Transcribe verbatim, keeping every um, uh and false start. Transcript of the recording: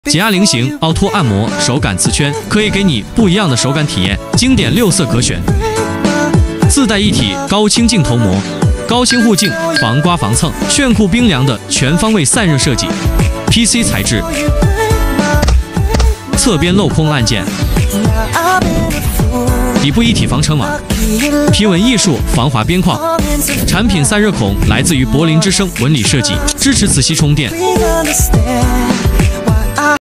减压菱形凹凸按摩手感磁圈，可以给你不一样的手感体验。经典六色可选，自带一体高清镜头膜，高清护镜，防刮防蹭，炫酷冰凉的全方位散热设计。P C 材质，侧边镂空按键，底部一体防尘网，皮纹艺术防滑边框。产品散热孔来自于柏林之声纹理设计，支持磁吸充电。